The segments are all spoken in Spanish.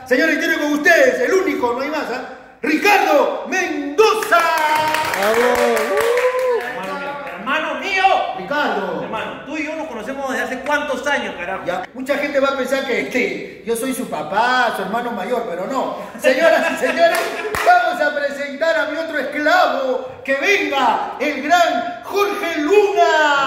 Señores, y tiene con ustedes el único, no hay más, Ricardo Mendoza. Hermano mío. Ricardo. Hermano, tú y yo nos conocemos desde hace cuántos años, carajo. Ya, mucha gente va a pensar que yo soy su papá, su hermano mayor, pero no. Señoras y señores, vamos a presentar a mi otro esclavo. Que venga el gran Jorge Luna.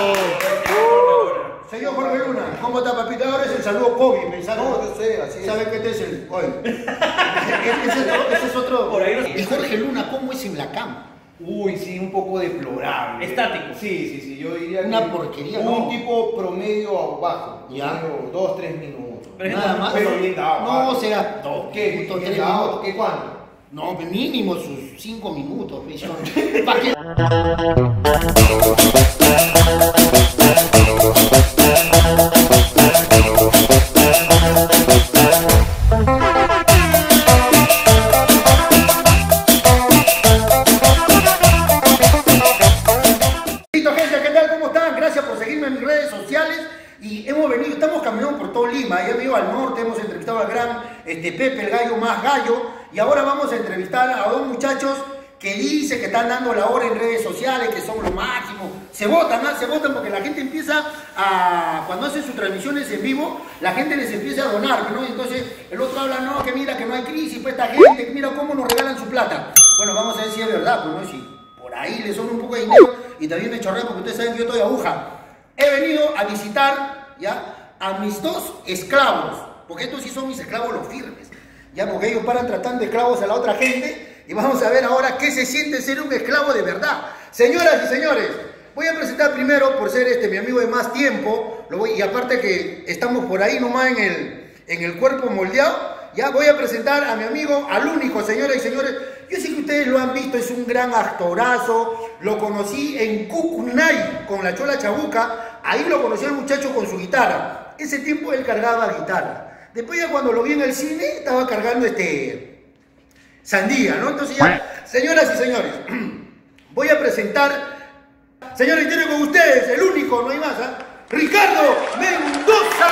Señor Jorge Luna, ¿cómo está, papita? Ahora es el saludo COVID, pensando. No, yo sé, así es. ¿Sabe qué es el? Oye, ese es otro. Por ahí no. Y Jorge Luna, ¿cómo es en la cama? Uy, sí, un poco deplorable. Estático. Sí, yo diría Una que porquería, un ¿no? tipo promedio bajo. Ya. 2-3 minutos. Pero Nada más. Pero bien dado. No, o sea, ¿Qué? minutos, ¿Bien 3 dado? minutos. ¿Qué cuándo? No, mínimo sus 5 minutos. ¿Para qué? Listo, gente, ¿qué tal? ¿Cómo están? Gracias por seguirme en mis redes sociales. Y hemos venido, estamos caminando por todo Lima, ya hemos ido al norte, hemos entrevistado al gran Pepe, el gallo más gallo, y ahora vamos a entrevistar a dos muchachos que dicen que están dando la hora en redes sociales, que son lo máximo. Se votan, se votan porque la gente empieza a, cuando hacen sus transmisiones en vivo, la gente les empieza a donar, ¿no? Y entonces el otro habla, no, que mira que no hay crisis, pues esta gente, que mira cómo nos regalan su plata. Bueno, vamos a ver si es verdad, pues no, si por ahí les sobra un poco de dinero y también me chorrea porque ustedes saben que yo estoy aguja. He venido a visitar, ¿ya?, a mis dos esclavos, porque estos sí son mis esclavos los firmes, ya, porque ellos paran tratando de esclavos a la otra gente, y vamos a ver ahora qué se siente ser un esclavo de verdad. Señoras y señores, voy a presentar primero, por ser mi amigo de más tiempo, y aparte que estamos por ahí nomás en el cuerpo moldeado, ya voy a presentar a mi amigo, al único, señoras y señores. Yo sé que ustedes lo han visto, es un gran actorazo, lo conocí en Cucunay con la Chola Chabuca, ahí lo conocí al muchacho con su guitarra, ese tiempo él cargaba guitarra, después ya cuando lo vi en el cine estaba cargando sandía, ¿no? Entonces ya, señoras y señores, voy a presentar, señores, y tiene con ustedes el único, no hay más, Ricardo Mendoza.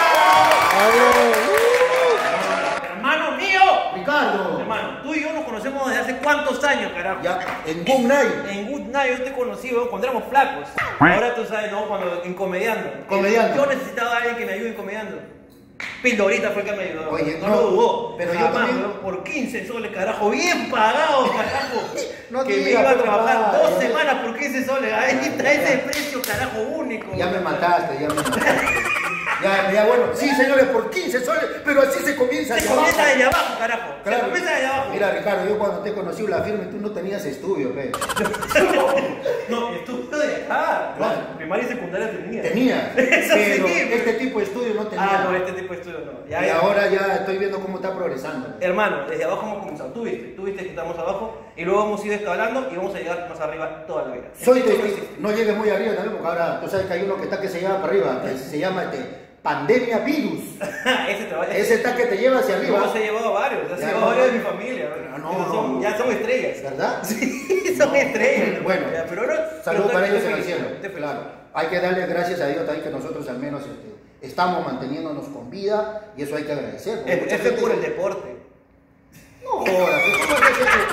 Hermano mío. Ricardo. Hermano, tú y yo nos conocemos desde hace cuántos años, carajo. Ya, en Good Night. En Good Night yo te conocí cuando éramos flacos. Ahora tú sabes, ¿no? Cuando en Comediando. Comediando. Yo necesitaba a alguien que me ayude en Comediando. Pildorita fue el que me ayudó. Oye, no lo dudó. pero yo jamás, también. ¿no? Por 15 soles, carajo. Bien pagado, carajo. No que te me digas, iba a por trabajar favor. 2 semanas por 15 soles. Ahí está ese precio, carajo, único. Ya me mataste, ya me mataste. Ya, bueno. Sí, señores, por 15 soles, pero así se comienza. Se comienza desde abajo, carajo. Claro. Se comienza desde abajo. Mira, Ricardo, yo cuando te conocí la firme, tú no tenías estudio, pe. No, estudio de acá. Claro. Primaria y secundaria tenía. Tenías, Eso pero sí. este tipo de estudio no tenía. Ah, no, este tipo de estudio no. Y ahora ya estoy viendo cómo está progresando. Hermano, desde abajo hemos comenzado. Tú viste que estamos abajo y luego hemos ido escalando y vamos a llegar más arriba toda la vida. Soy Esto no testigo. existe. No llegues muy arriba también, porque ahora tú sabes que hay uno que está que se lleva para arriba, que se llama pandemia virus. Ese trabajo. Ese está que te lleva hacia arriba. No, se ha llevado a varios, se ha Ya, llevado a varios de mi familia. Pero no, Esos son- ya son estrellas. ¿Verdad? Sí, son estrellas. Bueno, Ya, pero ahora. saludos para ellos en el feliz, cielo. estoy feliz. Claro. Hay que darle gracias a Dios también que nosotros al menos estamos manteniéndonos con vida y eso hay que agradecer. porque mucha Eso es gente- por el deporte. No jodas, ¿cómo es que se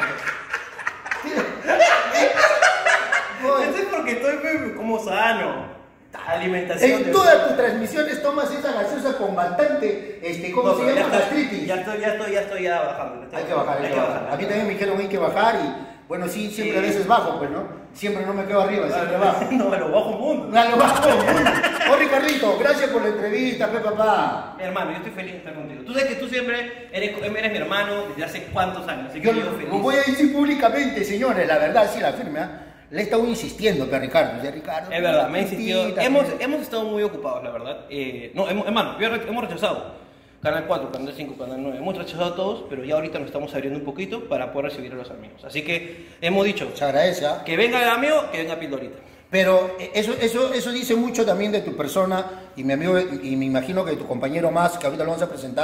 Eso es porque estoy como sano. Alimentación. En todas tus transmisiones tomas esa gaseosa con bastante, ¿cómo se llama? Gastritis. Ya estoy bajando. Hay que bajar, hay que bajar. A mí también me dijeron hay que bajar y, bueno, sí, siempre a veces bajo, pues, ¿no? Siempre no me quedo arriba, siempre bajo. No, me lo bajo mundo. A lo bajo. Oh, Ricardito, gracias por la entrevista, papá. Mi hermano, yo estoy feliz de estar contigo. Tú sabes que tú siempre eres mi hermano desde hace cuántos años. Así que Yo yo lo feliz. voy a decir públicamente, señores, la verdad, sí, la firme, le he estado insistiendo, pero Ricardo, ya Ricardo. Es verdad, me ha insistido. tita, Hemos estado muy ocupados, la verdad. Hermano, hemos rechazado. Canal 4, Canal 5, Canal 9. Hemos rechazado a todos, pero ya ahorita nos estamos abriendo un poquito para poder recibir a los amigos. Así que hemos dicho Se agradece, ¿ah? que venga el amigo, que venga Pildorita. Pero eso dice mucho también de tu persona y mi amigo, y me imagino que tu compañero más, que ahorita lo vamos a presentar,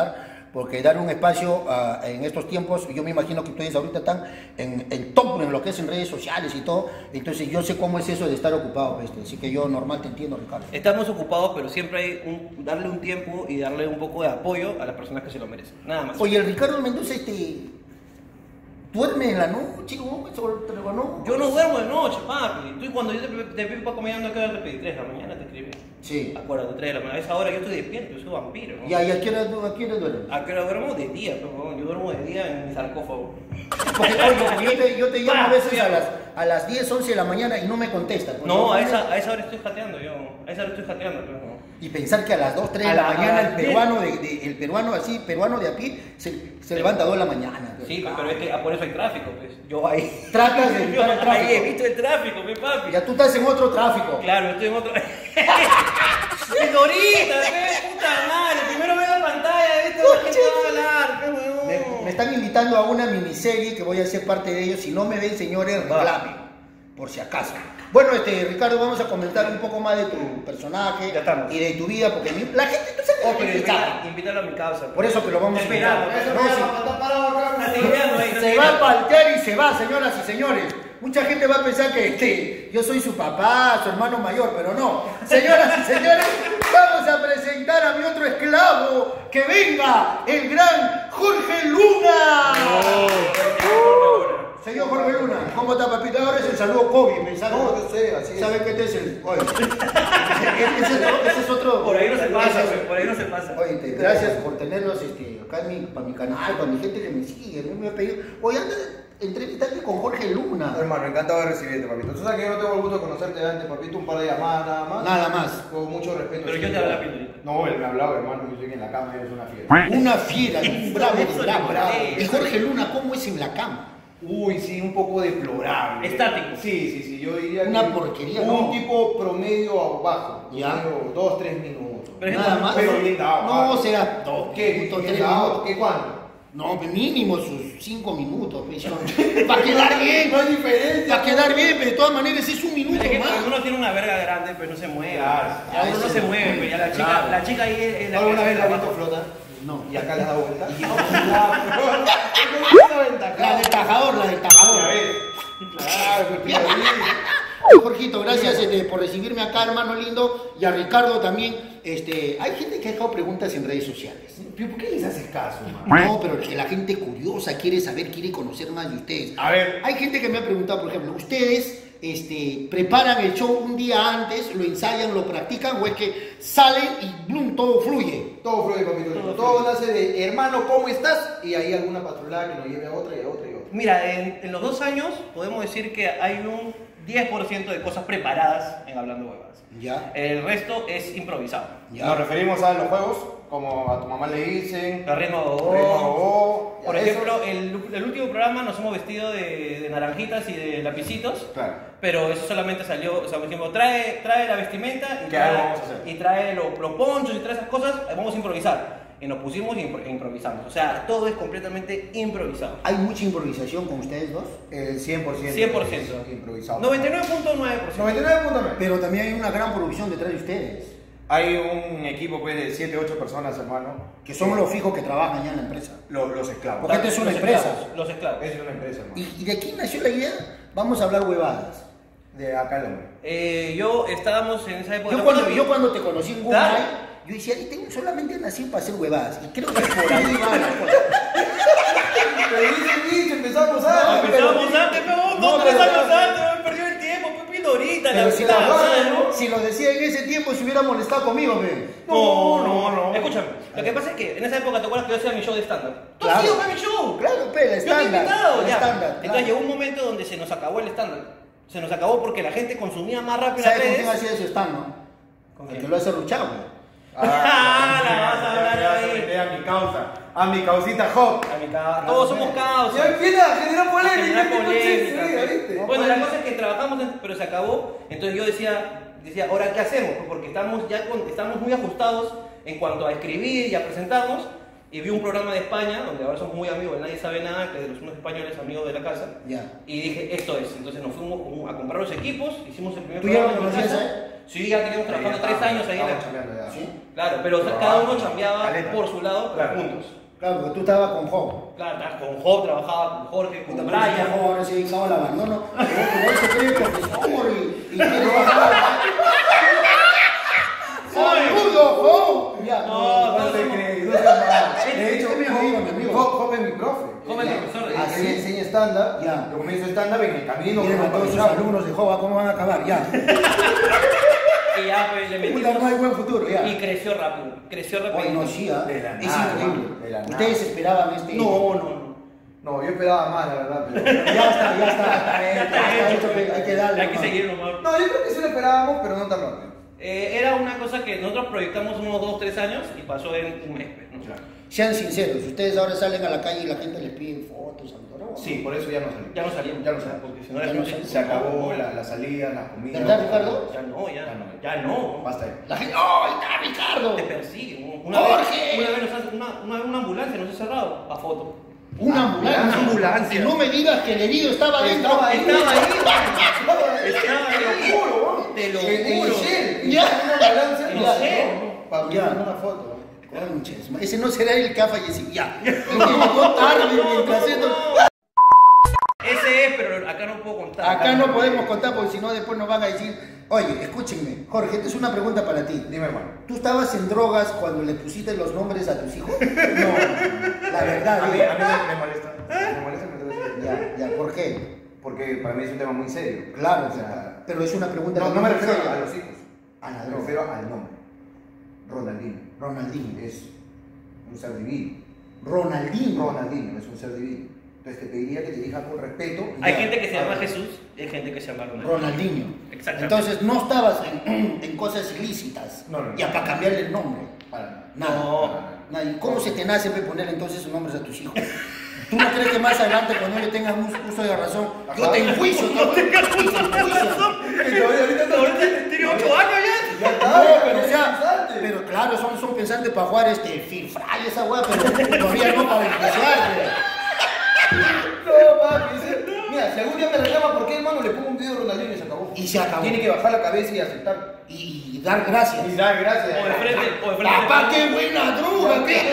porque dar un espacio en estos tiempos, yo me imagino que ustedes ahorita están en el top en lo que es en redes sociales y todo, entonces yo sé cómo es eso de estar ocupado, así que yo normal te entiendo, Ricardo. Estamos ocupados, pero siempre hay darle un tiempo y darle un poco de apoyo a las personas que se lo merecen. Nada más. Oye, el Ricardo Mendoza, ¿duerme en la noche? ¿No? Yo no duermo de noche, papi. Tú cuando yo te vi para comiendo, ¿a qué hora te pedí? 3 de la mañana te escribí. Sí. Acuérdate, 3 de la mañana. A esa hora yo estoy despierto, yo soy vampiro, ¿no? ¿Y a qué hora duermes? ¿A qué hora duermo? De día, pero yo duermo de día en mi sarcófago. Porque, oye, yo te llamo a veces a las 10, 11 de la mañana y no me contestas. No, a esa hora estoy jateando yo. A esa hora estoy jateando, pero no. Y pensar que a las 2, 3 de la mañana el peruano de a pie se levanta a 2 de la mañana. Sí, pero es que por eso hay tráfico, pues. Yo ahí. Tratas de evitar el tráfico. Ahí evito el tráfico, mi papi. Ya tú estás en otro tráfico. Claro, estoy en otro. Señorita, qué puta madre. Primero veo la pantalla, ¿viste? ¿Qué va a hablar? Qué huevón. Me están invitando a una miniserie que voy a ser parte de ellos. Si no me ven, señores, reclamen. Por si acaso. Bueno, Ricardo, vamos a comentar un poco más de tu personaje y de tu vida, porque la gente no sabe pero invítalo a mi casa. Por eso que lo vamos a invitar. Se va a paltear y se va, señoras y señores. Mucha gente va a pensar que yo soy su papá, su hermano mayor, pero no. Señoras y señores, vamos a presentar a mi otro esclavo. ¡Que venga el gran Jorge Luna! Señor Jorge Luna, ¿cómo está, papito? Ahora es el saludo COVID, ¿me sabes? No, yo sé, así es. ¿Sabes qué es el? Oye, ese es otro. Por ahí no se pasa, por ahí no se pasa. Oye, gracias por tenerlos acá para mi canal, para mi gente que me sigue. Me ha pedido. Oye, anda, entrevistarte con Jorge Luna. Hermano, encantado de recibirte, papito. Tú sabes que yo no tengo el gusto de conocerte antes, papito. Un par de llamadas nada más. Nada más. Con mucho respeto. Pero yo te hablaba, Pindorita. No, él me hablaba, hermano. Yo estoy en la cama y eres una fiera. Una fiera, un bravo de bravo. Y Jorge Luna, ¿cómo es en la cama? Uy, sí, un poco deplorable. Estático. Sí, yo diría una que porquería, un no. tipo promedio abajo. Ya. 2, 3 minutos. Pero Nada más. Pero bien dado. No, será 2 ¿Qué? minutos, ¿Bien 3 dado? minutos. ¿Qué cuándo? No, mínimo sus 5 minutos. Para quedar bien. No hay diferencia. Para quedar bien, pero de todas maneras es un minuto Es que más. cuando uno tiene una verga grande, pues no se mueve. Claro. Ya uno no se mueve, pues ya la chica ahí es la ¿Alguna que vez la hace has visto flotar? No. ¿Y acá le has dado vuelta? La del tajador, la del tajador. Claro, Jorgito, gracias por recibirme acá, hermano lindo. Y a Ricardo también. Hay gente que ha dejado preguntas en redes sociales. ¿Pero por qué les haces caso, hermano? No, pero que la gente curiosa quiere saber, quiere conocer más de ustedes. A ver. Hay gente que me ha preguntado, por ejemplo, ¿ustedes preparan el show un día antes, lo ensayan, lo practican, o es que salen y ¡blum! Todo fluye? Todo fluye, papito. Todo nace de hermano, ¿cómo estás? Y ahí alguna patrulada que nos lleve a otra y a otra y a otra. Mira, en los 2 años podemos decir que hay un 10% de cosas preparadas en Hablando Huevadas. Ya. El resto es improvisado. Ya. Nos referimos a los juegos, como a tu mamá le dicen. Por ejemplo, el último programa nos hemos vestido de naranjitas y de lapicitos. Claro. Pero eso solamente salió, o sea, dijimos, trae la vestimenta y ¿Qué vamos a hacer? y trae los ponchos y trae esas cosas, vamos a improvisar. Y nos pusimos e improvisamos. O sea, todo es completamente improvisado. ¿Hay mucha improvisación con ustedes dos? 100%. 100%. Improvisado. 99.9%. 99.9. Pero también hay una gran producción detrás de ustedes, Hay un equipo pues, de 7, 8 personas, hermano. que son los fijos que trabajan ya en la empresa. Los esclavos. Porque esta es una Los empresa. esclavos, Los esclavos. Es una empresa, hermano. Y de aquí nació la idea, vamos a hablar huevadas. De acá el hombre. Yo estábamos en esa época. Yo cuando te conocí en Google, Claro. yo decía, solamente nací para hacer huevadas. Y creo que por ahí va la cosa. Pero dice, empezamos a... Empezamos antes, pero no, 3 años antes, me perdió el tiempo, Pepito, ahorita, Pero la si, vida, ¿no? si lo decía en ese tiempo, se hubiera molestado conmigo, pe. No. Escúchame, lo que pasa es que en esa época, ¿te acuerdas que yo hacía mi show de stand-up? ¿Tú has Claro. sido para mi show? Claro, pe, la Yo te he estándar. invitado, la ya. estándar, Entonces claro. llegó un momento donde se nos acabó el stand-up. Se nos acabó porque la gente consumía más rápido las ¿Sabes con redes. quién hacía ese stand, no? ¿Con El quién? que lo hace Ruchado. La vas a hablar ahí. A mi causa. A mi causita Hop. Todos somos caos. Ya empieza a generar polémica. Generar este polémica, coche, pues. ¿viste? Bueno, la cosa es que trabajamos, pero se acabó. Entonces yo decía, ¿ahora qué hacemos? Pues porque estamos muy ajustados en cuanto a escribir y a presentarnos. Y vi un programa de España, donde ahora somos muy amigos, Nadie Sabe Nada, que es de unos españoles amigos de la casa. Ya. Y dije, esto es. Entonces nos fuimos a comprar los equipos, hicimos el primer ¿Tú ya lo programa en mi conocías, casa. Sí, ya teníamos trabajando 3 años ahí en la... Chambeando ya. ¿Sí? Claro, pero cada uno chambeaba Caleta. por su lado, pero Claro. juntos. Claro, porque tú estabas con Job. Claro, con Job, trabajaba con Jorge, con Puta, Brian. Job ahora se ha dedicado al abandono. Pero él se cree profesor y quiere bajar. ¡Saludo, Job! Ya. No te somos- crees, no seas mal. De hecho, es mi amigo. Job es mi profe. Job es mi profesor. Así me enseña stand-up. Ya. Yo comienzo stand-up en el camino. Miren a todos sus alumnos de Job, ¿cómo van a acabar? Ya. Y ya pues, le Puta, metimos. no hay buen futuro, ya. Y creció rápido. Creció rápido. Oye, no, sí, ¿ah? De la Es nada, increíble. de la nada. Ustedes esperaban este. No. No, yo esperaba más, la verdad. Pero... Ya está hecho, hay que darle. Hay que nomás. seguir nomás. No, yo creo que sí lo esperábamos, pero no tan rápido. Era una cosa que nosotros proyectamos unos 2-3 años y pasó en un mes. ¿no? Claro. Sean sinceros, ustedes ahora salen a la calle y la gente les pide fotos, autógrafos. Sí, por eso ya no salimos. Ya no salimos. Ya no salimos. Porque si no Ya la no gente salimos. Se acabó la salida, las comidas. ¿Verdad, Ricardo? Ya no. Ya no. Basta ahí. La gente, ¡oh, ahí está Ricardo! Te persiguen. ¡Jorge! Una vez una ambulancia nos ha cerrado a foto. Una ambulancia. Una ambulancia. Y no me digas que el herido estaba dentro. Estaba ahí. Estaba ahí. Estaba ahí. Te lo juro, Te lo En juro. Shell. Ya. En una ambulancia. En Ya. Shell. Para Ya. tomar una foto. Conches, ese no será el que ha fallecido. Ya. El que llegó tarde mientras esto. Ese es, pero acá no puedo contar. Acá no podemos contar porque si no después nos van a decir, oye, escúchenme, Jorge, esta es una pregunta para ti. Dime, hermano. ¿Tú estabas en drogas cuando le pusiste los nombres a tus hijos? No, la verdad. A mí digo. me molesta. Me molesta que me lo digas. Ya, ¿por qué? Porque para mí es un tema muy serio. Claro, O sea, pero es una pregunta. no me muy refiero seria. a los hijos. A la Me droga. refiero al nombre. Ronaldinho. Ronaldinho. Es un ser divino. Ronaldinho. Ronaldinho es un ser divino. Entonces te pediría que te digas con respeto. Hay Ya. gente que se llama Jesús y hay gente que se llama Ronaldinho. Ronaldinho. Exactamente. Entonces no estabas en cosas ilícitas. No. Ya para cambiarle el nombre. Para Nada. No. Nada. ¿Y cómo se te nace poner entonces sus nombres a tus hijos? ¿Tú no crees que más adelante cuando ellos tengan un uso de razón, yo Ajá. te enjuicio? No tengas uso de razón. Ahorita tiene 8 años ya. No, pero o sea, pero claro, son pensantes para jugar Free Fry, esa weá, pero todavía no para enjuiciar. No, papi. Mira, si algún día me reclama por qué, hermano, le pongo un video de Ronaldinho y se acabó. Y se acabó. Tiene que bajar la cabeza y aceptar. Y dar gracias. Y dar gracias. O de frente. Papá, qué buena droga, ¿qué?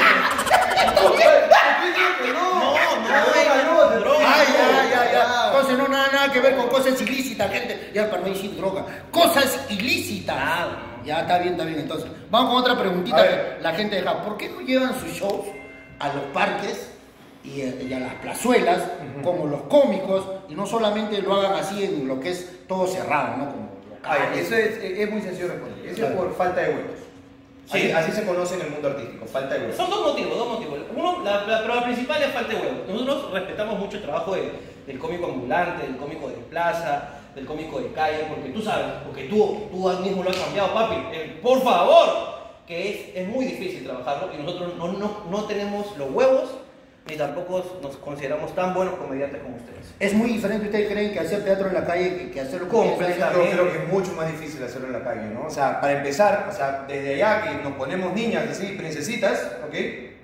Ay, ya. Entonces no nada que ver con cosas ilícitas, gente. Ya para no decir droga. Cosas ilícitas. Ya está bien. Entonces, vamos con otra preguntita A que ver. la gente deja. ¿Por qué no llevan sus shows a los parques y a las plazuelas como los cómicos y no solamente lo hagan así en lo que es todo cerrado, ¿no? Como locales? Eso es muy sencillo de responder. Eso es Claro. por falta de huevos. Sí. Así se conoce en el mundo artístico, falta de huevos. Son dos motivos. Uno, la principal es falta de huevos. Nosotros respetamos mucho el trabajo del cómico ambulante, del cómico de plaza, del cómico de calle, porque tú sabes, porque tú mismo lo has cambiado, papi. Por favor, que es muy difícil trabajarlo y nosotros no tenemos los huevos ni tampoco nos consideramos tan buenos comediantes como ustedes. Es muy diferente, ¿ustedes creen que hacer teatro en la calle que hacerlo Completamente. Yo creo que es mucho más difícil hacerlo en la calle, ¿no? O sea, para empezar, desde allá que nos ponemos niñas, así, princesitas, ¿ok?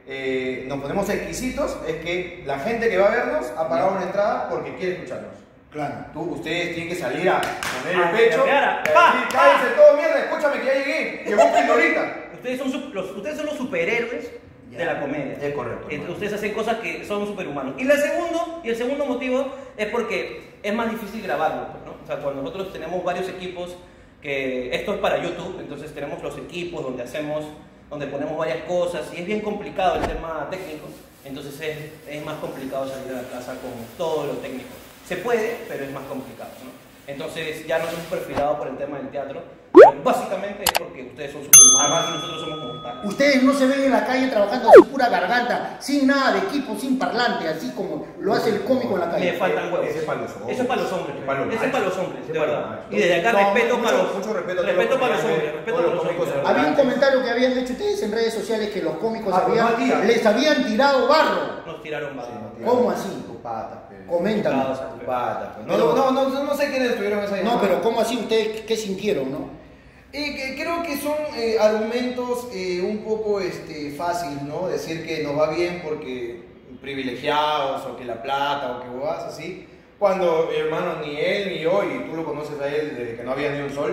Nos ponemos exquisitos, es que la gente que va a vernos ha pagado una entrada porque quiere escucharnos. Claro. Ustedes tienen que salir a poner el Ah, pecho. cara. y Pa, decir, cállense todo, mierda, escúchame que ya llegué. Llegó un pildorita. Ustedes son los superhéroes de la comedia. Es correcto. Ustedes hacen cosas que son superhumanos. Y el segundo motivo es porque es más difícil grabarlo, ¿no? O sea, cuando nosotros tenemos varios equipos, que esto es para YouTube, entonces tenemos los equipos donde ponemos varias cosas y es bien complicado el tema técnico, entonces es más complicado salir a la casa con todo lo técnico. Se puede, pero es más complicado, ¿no? Entonces ya nos hemos perfilado por el tema del teatro, pero básicamente es porque ustedes son superhumanos y nosotros somos mortales. Ustedes no se ven en la calle trabajando a su pura garganta, sin nada de equipo, sin parlante, así como lo hace el cómico en la Le calle. faltan huevos. Ese es para los hombres. Eso es para los hombres. Es para los Ese es machos. para los hombres, Ese de es para los verdad. machos. Y desde acá No, respeto para los mucho respeto a todos respeto los para los comediantes, hombres, respeto todos para los los cómicos hombres. de Había un comentario que habían hecho ustedes en redes sociales que los cómicos Matías. les habían tirado barro. Nos tiraron barro. ¿Cómo así? Tu pata, pe. Coméntame. Tu pata, pe. Pero- No sé quiénes estuvieron esa No, llamada. pero ¿cómo así? ¿Ustedes qué sintieron, no? Creo que son argumentos un poco fáciles, ¿no? Decir que nos va bien porque privilegiados o que la plata o que bobadas así. Cuando, hermano, ni él ni yo, y tú lo conoces a él desde que no había ni un sol,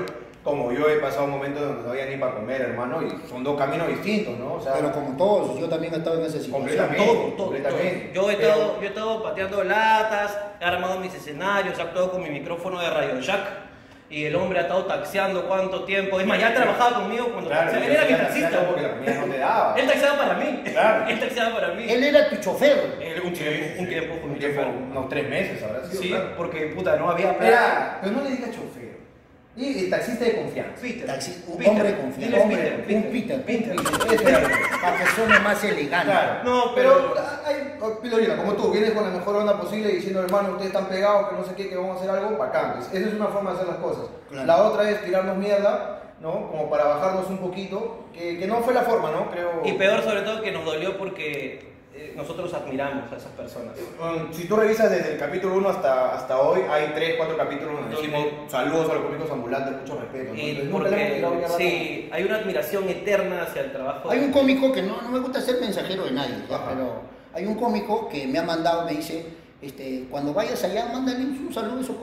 como yo he pasado momentos donde no había ni para comer, hermano, y son dos caminos distintos, ¿no? O sea, Pero como todos, yo también he estado en esa situación. completamente, Todo. completamente. Yo he estado pateando latas, he armado mis escenarios, he actuado con mi micrófono de Radio Jack. Y el hombre ha estado taxiando cuánto tiempo. Es más, ya trabajaba conmigo cuando Claro, taxiaba. Él era mi taxista. porque la comida no te daba. Él taxiaba para mí. Claro. Él taxiaba para mí. Él era tu chofer. Un tiempo fue mi tiempo, chofer. unos 3 meses habrá sido. Sí, claro. porque puta, no había plata. Espera, pero no le digas chofer. Y el taxista de confianza. Peter. Un Peter. hombre confiable. Diles Hombre, Peter. un Peter. Peter. Para que suene más elegante. Claro. No, pero hay Pilorina, como tú, vienes con la mejor onda posible diciendo, hermano, ustedes están pegados, que no sé qué, que vamos a hacer algo bacán. Pues, esa es una forma de hacer las cosas. Claro. La otra es tirarnos mierda, ¿no? Como para bajarnos un poquito, que no fue la forma, ¿no? Creo. Y peor sobre todo que nos dolió porque nosotros admiramos a esas personas. Si tú revisas desde el capítulo 1 hasta hoy, hay 3, 4 capítulos donde Donde- decimos saludos a los cómicos ambulantes, mucho respeto, ¿no? Y Entonces, nunca le hemos tirado porque mierda. sí, hay una admiración eterna hacia el trabajo. Hay un cómico que no me gusta ser mensajero de nadie, ¿ya? Ajá. Pero hay un cómico que me ha mandado, me dice, cuando vayas allá, mándale un saludo a esos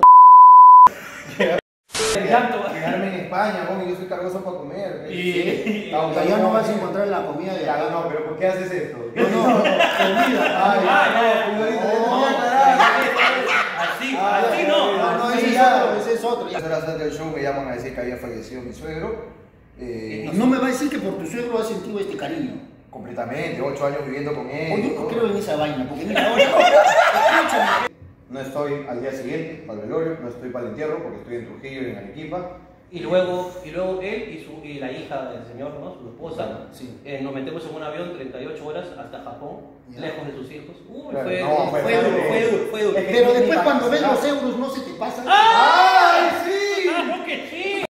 El llanto. Quedarme en España, homie, yo soy cargoso para comer. Y- Estamos- allá no vas a encontrar la comida de Ya, acá. no, pero ¿por qué haces esto? No, comida. Ay, no, No, así no. No, ese Sí, es ya. otro, ese es otro. ya. 2 horas antes del show me llaman a decir que había fallecido mi suegro. No me va a decir que por tu suegro has sentido este cariño. Completamente, 8 años viviendo con él. Oye, y yo no todo. creo en esa vaina, porque mira, ahora, escúchame. No estoy al día siguiente para el velorio, no estoy para el entierro porque estoy en Trujillo y en Arequipa. Y luego él y la hija del señor, ¿no? Su esposa, Sí. nos metemos en un avión 38 horas hasta Japón, Ya. lejos de sus hijos. Uy, Claro, fue no, duro. fue duro. Fue duro. Es que Pero ni después para cuando ves cancelar. los euros no se te pasa. ¡Ah!